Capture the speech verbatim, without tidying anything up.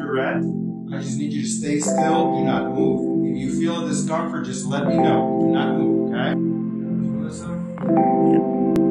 your breath. I just need you to stay still. Do not move. If you feel a discomfort, just let me know. Do not move, okay? Melissa?